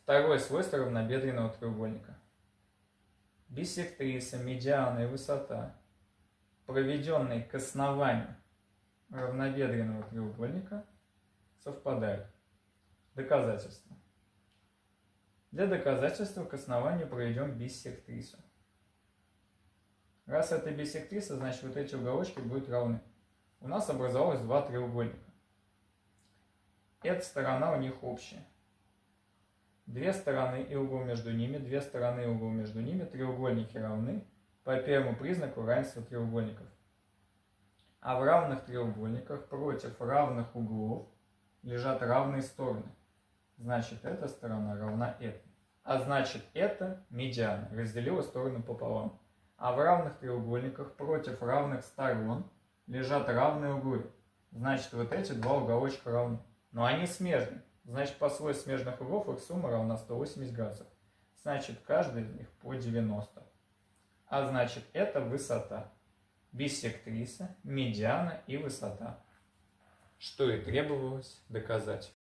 Второе свойство равнобедренного треугольника. Биссектриса, медиана и высота, проведенные к основанию равнобедренного треугольника, совпадают. Доказательство. Для доказательства к основанию проведем биссектрису. Раз это биссектриса, значит вот эти уголочки будут равны. У нас образовалось два треугольника. Эта сторона у них общая. Две стороны и угол между ними, треугольники равны по первому признаку равенства треугольников. А в равных треугольниках против равных углов лежат равные стороны. Значит, эта сторона равна этой. А значит, это медиана разделила стороны пополам. А в равных треугольниках против равных сторон лежат равные углы. Значит, вот эти два уголочка равны. Но они смежны. Значит, по свойству смежных углов их сумма равна 180 градусов. Значит, каждый из них по 90. А значит, это высота. Биссектриса, медиана и высота. Что и требовалось доказать.